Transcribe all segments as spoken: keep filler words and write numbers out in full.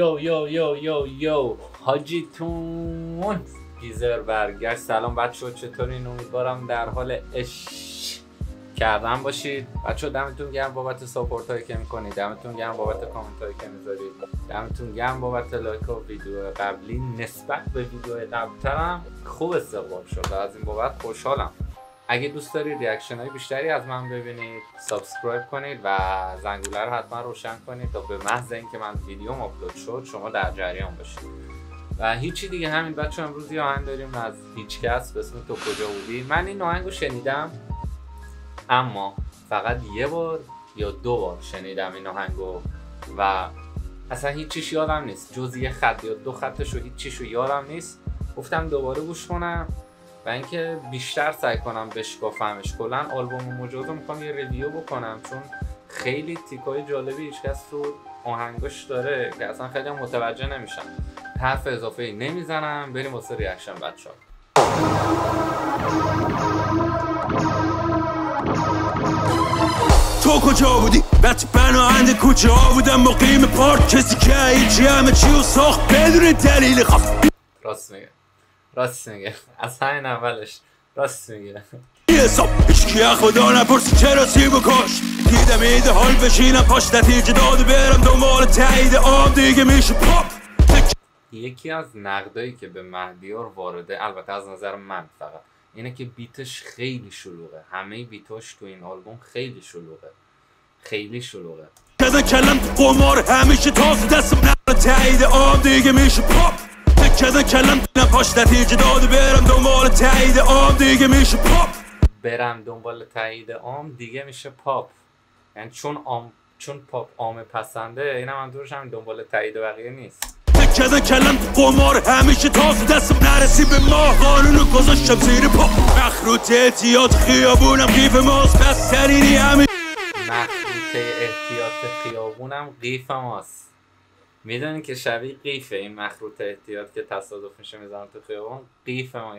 یو یو یو یو یو حاجیتون گیزر برگشت. سلام بچه، چطورین؟ امیدوارم در حال عشق کردن باشید. بچه دمتون گرم بابت ساپورت هایی که میکنید، دمتون گرم بابت کامنت هایی که میذارید، دمتون گرم بابت لایک و ویدیو قبلی. نسبت به ویدیو قبلترم خوب استقبال شد و از این بابت خوشحالم. اگه دوست دارید ریاکشن های بیشتری از من ببینید، سابسکرایب کنید و زنگوله رو حتما روشن کنید تا به محض اینکه من ویدیوم آپلود شد شما در جریان باشید. و هیچی دیگه، همین بچه. امروز یه آهنگ داریم از هیچکس به اسم تو کجا بودی. من این آهنگ رو شنیدم، اما فقط یه بار یا دو بار شنیدم این آهنگو و اصلا هیچیش یادم نیست جز یه خط یا دو خطش، و هیچیشو یادم نیست. گفتم دوباره گوش کنم و اینکه بیشتر سعی کنم بشکافمش. کلا آلبوم مجاز رو میخوام یه ریویو بکنم، چون خیلی تیکای جالبی هیچکس تو آهنگاش داره که اصلا خیلی متوجه نمیشم. حرف اضافه ای نمیزنم، بریم واسه ریاکشن بچه‌ها. تو کجا بودی؟ وقتی پناهنده کوچه ها بودم مقیم پارک، کسی که هیچی همه چی رو ساخت بدون دلیل خاص. راست میگه، راست میگه، از همین اولش راست میگه. حساب هیچکی خدا نپرسی چرا سیب و کاش، دیدم ایده حال بشینم پاش نتیجه داده برم دنبال تایید آب دیگه میشه پاپ. یکی از نقدایی که به مهدیار وارده، البته از نظر من فقط، اینه که بیتش خیلی شلوغه. همه بیتاش تو این آلبوم خیلی شلوغه، خیلی شلوغه. کذا کلم تو قمار همیشه تازه دستم نقل تایید آب دیگه میشه پاپ. کذا کلم تو پاش نتیجه داده برم دنبال تایید آب دیگه میشه پاپ. برم دنبال تایید عام دیگه میشه پاپ. یعنی چون عام، چون پاپ عام پسنده، اینم منظورش همین دنبال تایید بقیه نیست. کذا کلم تو قمار همیشه تازه دستم نرسی به ما، قانونو گذاشتم زیر پا. مخروط احتیاط خیابونم قیف ماست، بسترینی همین مخروط احتیاط خیابونم قیف ماست. میدونی که شبیه قیفه این مخروط احتیاط که تصادف میشه میزنم تو خیابون، قیف ما.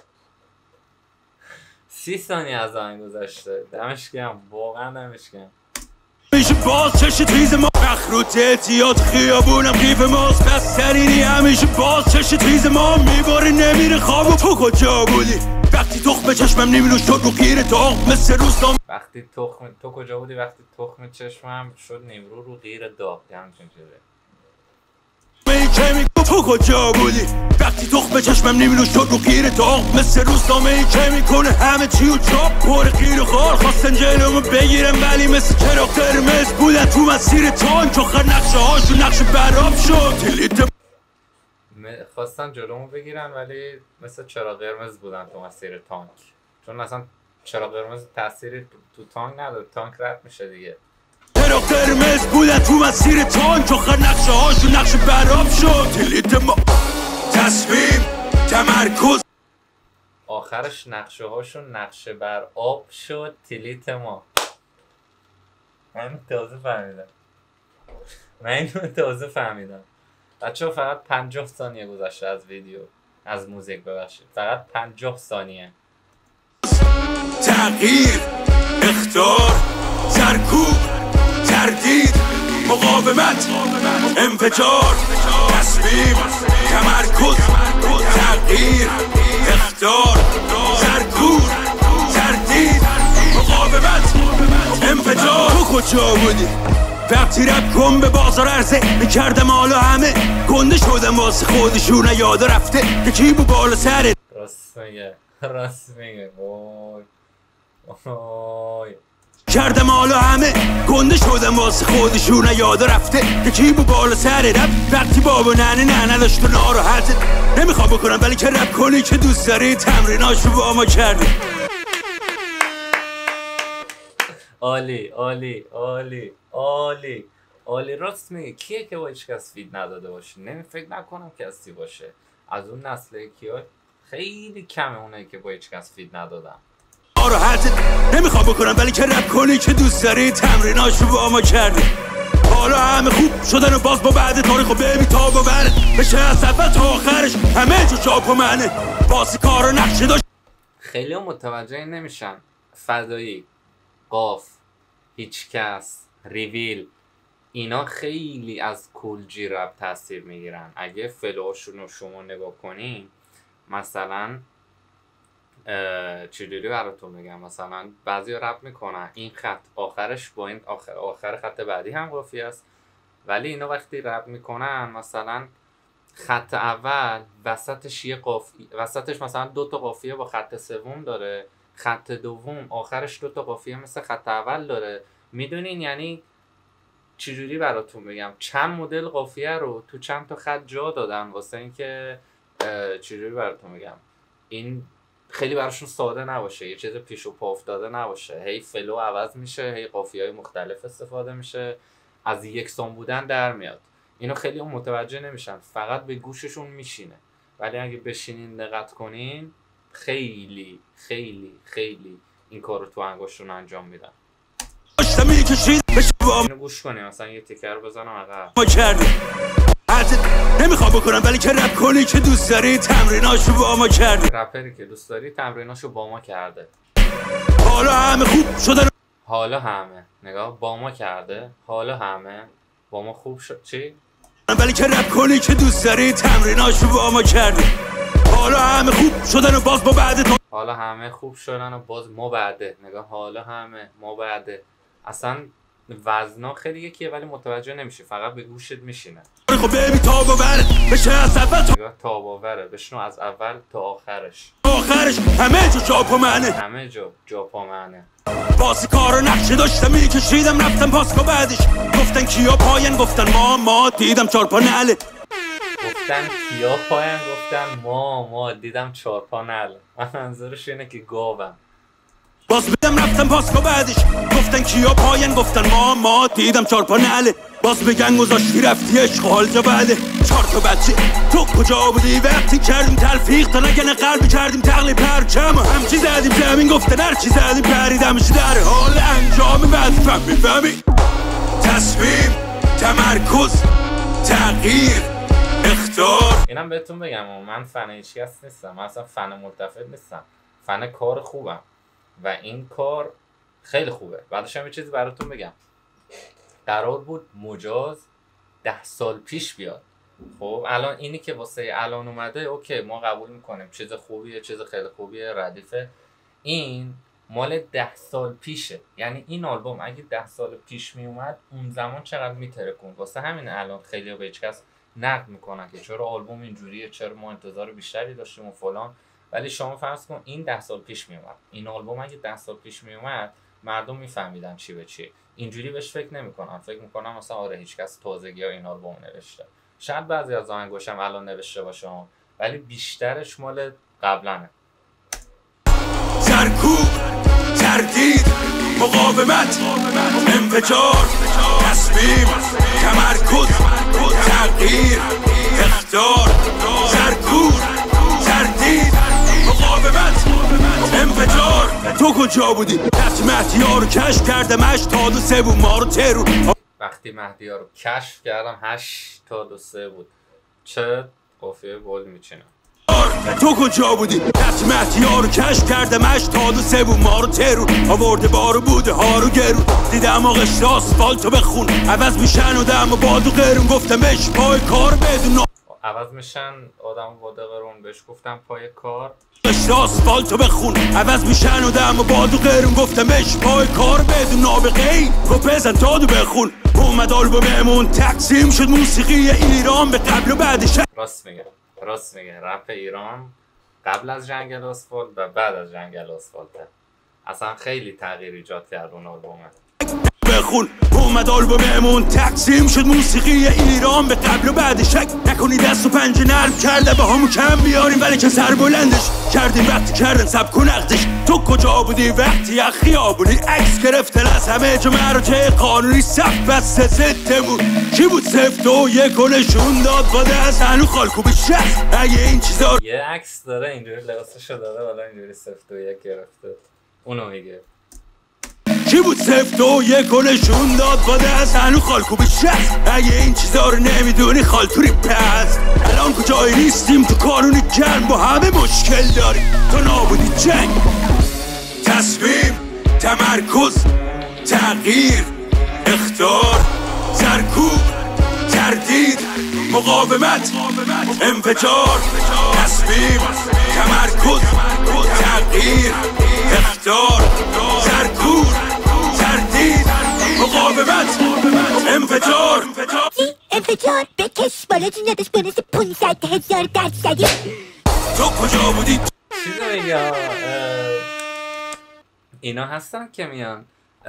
سی ثانیه از آهنگ گذشته، دمش گرم، واقعا دمش گرم. میشه باز چش تیز ما، مخروط احتیاط خیابونم قیف ماست، بسترینی همیشه باز چش تیز ما. میباره نمیره خواب. تو کجا بودی وقتی تخم چشمم نمیلو شد رو غیر داغ مثل روزنامه. وقتی تخم تو کجا بودی وقتی تخم چشمم شد نیمرو رو غیر داغ. همچین چیزه. تو کجا بودی وقتی تخم چشمم نمیلو شد رو غیر داغ مثل روزنامه ای که میکنه همه چی و چاپ. پر غیر خار خواستن جلومو بگیرم ولی مثل چراغ قرمز بودن تو مسیر تانک. آخر نقشه هاشو نقشه براب شد. تلیت خواستن جلومو بگیرن ولی مثل چراغ قرمز بودن تو مسیر تانک، چون اصلا چراغ قرمز تأثیری تو تانک نداره، تانک رد میشه دیگه. چراغ قرمز بودن تو مسیر تانک. آخر نقشه هاشو نقشه براب شد. تلیت ما تصمیم تمرکز. آخرش نقشه هاشون نقشه بر آب شد. تلیت ما. من تازه فهمیدم من اینو تازه فهمیدم بچه ها. فقط پنجاه ثانیه گذشته از ویدیو، از موزیک ببخشید، فقط پنجاه ثانیه. تغییر، اخطار، سرکوب، تردید، مقاومت، انفجار، تصمیم، تمرکز، تغییر، اخطار، سرکوب، تردید، مقاومت، انفجار. تو کجا بودی وقتی رب کن به بازار عرضه میکردم حالا همه گنده شدم واسه خودشون یاد رفته که کی بو بالا سرت. راست میگه، راست میگه. وای وای کردم حالا همه گنده شدم واسه خودشون یاد رفته که کی بو بالا سر رب. وقتی بابا ننه نه نداشت و ناراحت نمیخوام بکنم ولی که رب کنی که دوست داری تمریناشو با ما کردی. عالی عالی عالی عالی عالی. راست میگه. کیه که با هیچ کس فید نداده باشه؟ نمی فکر نکنم کسی باشه از اون نسل کیا. خیلی کمه اونایی که با هیچ کس فید ندادن. ناراحت نمیخوام بکنم ولی که رب کنی که دوست داری تمریناشو با ما کردی. حالا همه خوب شدن و باز با بعد تاریخو ببین تا باورت بشه از اول تا آخرش همه جو چاپ و منه. بازی کارو نقشه داشت. خیلی متوجه نمیشن. فدایی، قاف، هیچکس، ریویل، اینا خیلی از کلجی رپ تاثیر میگیرن. اگه فلوهاشون رو شما نگاه کنین، مثلا چجوری براتون میگم، مثلا بعضی رپ میکنن این خط آخرش با این آخر, آخر خط بعدی هم قافیه است، ولی اینا وقتی رپ میکنن مثلا خط اول وسطش یه قافیه، وسطش مثلا دو تا قافیه با خط سوم داره، خط دوم آخرش دو تا قافیه مثل خط اول داره. میدونین یعنی چجوری براتون بگم، چند مدل قافیه رو تو چند تا خط جا دادن واسه اینکه چجوری براتون بگم این خیلی براشون ساده نباشه، یه چیز پیش و پا افتاده نباشه، هی فلو عوض میشه، هی قافیه‌های مختلف استفاده میشه، از یکسان بودن در میاد. اینو خیلی هم متوجه نمیشن، فقط به گوششون میشینه، ولی اگه بشینین دقت کنین خیلی خیلی خیلی این کارو تو انگشتون انجام میدن. اینو گوش کنیم، مثلا یه تیکر رو بزنم عقب. ما کردی نمیخوام بکنم ولی که رپ کنی که دوست داری تمریناشو با ما کردی. رپری که دوست داری تمریناشو با ما کرده. حالا همه خوب شدن، حالا همه نگاه با ما کرده، حالا همه با ما خوب شد. چی؟ ولی که رپ کنی که دوست داری تمریناشو با ما کردی. حالا همه خوب شدن و باز با بعد تو، حالا همه خوب شدن و باز ما بعده. نگاه حالا همه ما بعده. اصلا وزنا خیلی یکیه ولی متوجه نمیشه، فقط به گوشت میشینه. خب ببین تاب و بره بشه از اول تا نگاه تاب و بره بشنو از اول تا آخرش. آخرش همه جا جا پا منه، همه جا جا پا منه. بازی کارو نقشه داشتم میکشیدم رفتم پاسکو بعدش گفتن کیا پاین گفتن ما ما دیدم چار پا نعله. گفتن کیا پاین گفتن ما ما دیدم چار پا نعله. منظورش اینه که گاوم. باز بدم رفتم پاسکو بعدش گفتن کیا پاین گفتن ما ما دیدم چار پا نعله. باز بگن گذاشتی رفتی عشق حال جا بعده. چار تا بچه تو کجا بودی وقتی کردیم تلفیق تا نکنه قلبی کردیم تقلیب پرچم همچی زدیم زمین گفتن هر چی زدیم پریدمش در حال انجام وظیفم. میفهمی؟ تصمیم، تمرکز، تغییر، اختار. اینم بهتون بگم من فن هیچکس نیستم، من اصلا فن ملتفت نیستم، فن کار خوبم و این کار خیلی خوبه. بعدش هم یه چیزی براتون بگم، قرار بود مجاز ده سال پیش بیاد. خب الان اینی که واسه الان اومده اوکی ما قبول میکنیم، چیز خوبیه، چیز خیلی خوبیه، ردیفه. این مال ده سال پیشه، یعنی این آلبوم اگه ده سال پیش میومد اون زمان چقدر میترکون. واسه همین الان خیلی به هیچ کس نقد میکنن که چرا آلبوم اینجوریه، چرا ما انتظار بیشتری داشتیم و فلان. ولی شما فرض کن این ده سال پیش میومد، این آلبوم اگه ده سال پیش میومد مردم میفهمیدن چی به چی. اینجوری بهش فکر نمیکنن، فکر میکنن مثلا آره هیچکس تازگی ها این آلبوم نوشته. شاید بعضی از آهنگاشم الان نوشته باشه ولی بیشترش مال قبلنه. سرکوب، تردید، مقاومت، انفجار، تصمیم، تمرکز، تغییر، اختار. سرکوب، تردید، مقاومت، انفجار. تو کجا بودی؟ وقتی مهدی‌ها رو کشف کردم هشت تا دو سه بود ما رو ترور. وقتی مهدی‌ها رو کشف کردم هشت تا دو سه بود. چه قافیه گل میچینم. تو کجا بودی؟ وقتی مهدی‌ها رو کشف کردم هشت تا دو سه بود ما رو ترور. آورده بارو بوده ها رو گرون. دیدم آقش آسفالتو بخون عوض میشن و دم و باد و قرون. گفتم بهش پای کار بدون عوض میشن آدم و باد قرون. بهش گفتم پای کار آسفالتو بخون عوض میشن و دم و باد و قرون. گفتم بهش پای کار بدون نابغه ای گفت بزن دادو بخون. اومد آلبوممون تقسیم شد موسیقی ایران به قبل و بعدش. راست میگه راست میگه رپ ایران قبل از جنگل آسفالت و بعد از جنگل آسفالته. اصلا خیلی تغییر ایجاد کرد اون آلبومه. بخون اومد آلبوممون تقسیم شد موسیقی ایران به قبل و بعد. شک نکنی دست و پنجه نرم کرده با همو کم بیاریم ولی که سر بلندش کردیم وقتی کردن سب کن نقدش. تو کجا بودی وقتی یا خیابونی عکس گرفتن از همه جا مراتع قانونی صف بسته ضدمون. کی بود صفت و یک و نشون داد با دست هنو خالکوبی شست. اگه این چیزا یه عکس داره اینجوری لباسشو داره والا اینجوری صفت و یک گرفته اونو میگه. کی بود صفت و یک و نشون داد با دست هنو خالکوبی شست. اگه این چیزا رو نمیدونی خالتوری پس. الان کجایی نیستیم تو کانونی گرم با همه مشکل داریم. تو نابودی جنگ، تصمیم، تمرکز، تغییر، اختار. سر مقاومت انفجار تصمیم تمرکز تغییر اختیار سرکوب تردید مقاومت انفجار انفجار بکش بالا جون یادش بونس پونصد هزار درصدی. تو کجا بودی؟ چیزو بگم اینا هستن که میان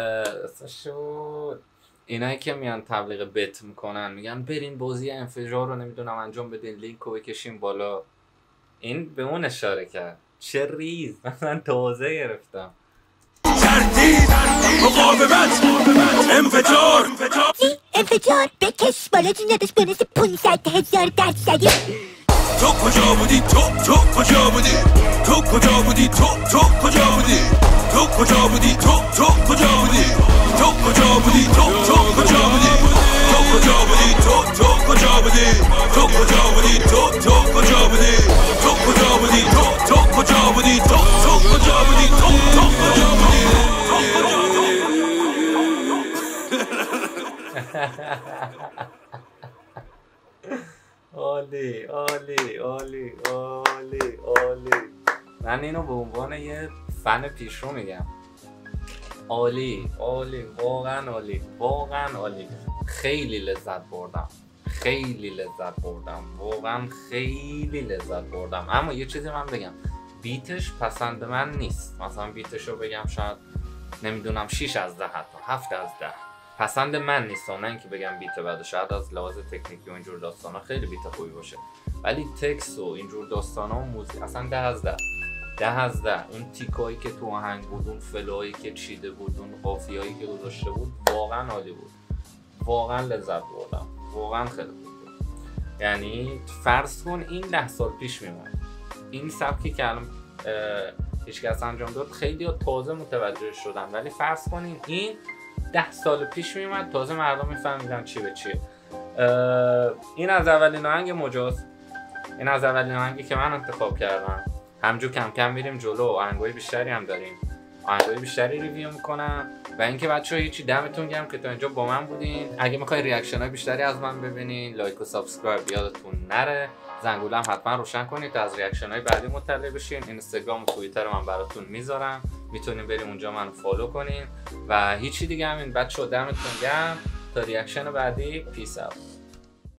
شد اینایی که میان تبلیغ بت میکنن میگن برین بازی انفجار رو نمیدونم انجام بدین لینک رو بکشین بالا. این به اون اشاره کرد. چه ریز من تازه گرفتم. تردید مقاومت انفجار انفجار بکش بالا جون یادش بونس پونصد هزار درصدی. تو کجا بودی تو تو کجا بودی تو کجا بودی تو تو کجا بودی تو کجا بودی تو تو کجا بودی تو کجا بودی تو تو کجا بودی تو کجا بودی تو تو کجا بودی تو کجا بودی تو تو کجا بودی تو کجا بودی تو تو کجا بودی تو تو کجا بودی تو تو کجا بودی عالی عالی عالی عالی عالی. من اینو به عنوان یه فن پیشرو میگم. عالی عالی واقعا عالی واقعا عالی. خیلی لذت بردم خیلی لذت بردم واقعا خیلی لذت بردم. اما یه چیزی من بگم بیتش پسند من نیست. مثلا بیتش رو بگم شاید نمیدونم شش از ده حتی هفت از ده پسند من نیست. نه اینکه بگم بیت بده، شاید از لحاظ تکنیکی و اینجور داستانا خیلی بیت خوبی باشه، ولی تکس و اینجور داستانا و موزیک اصلا ده از ده ده از ده. اون تیکایی که تو آهنگ بود، اون فلوهایی که چیده بود، اون قافیه‌ای که گذاشته بود واقعا عالی بود. واقعا لذت بردم. واقعا خیلی خوب بود. یعنی فرض کن این ده سال پیش میمون این سبکی که الان هیچ کس انجام داد خیلی تازه متوجه شدن، ولی فرض کنین این ده سال پیش میومد تازه مردم میفهمیدن چی به چیه. این از اولین آهنگ مجاز، این از اولین آهنگی که من انتخاب کردم. همجور کم کم میریم جلو، آهنگای بیشتری هم داریم، آهنگای بیشتری ریویو میکنم. و اینکه بچه‌ها هیچی دمتون گرم که تا اینجا با من بودین. اگه میخواین ریاکشن های بیشتری از من ببینین لایک و سابسکرایب یادتون نره. زنگوله هم حتما روشن کنید تا از ریاکشن های بعدی مطلع بشین. اینستاگرام و توییتر من براتون میذارم، میتونین بریم اونجا منو فالو کنین. و هیچی دیگه همین. بچه‌ها دمتون گرم تا ریاکشن بعدی. پیس اوت.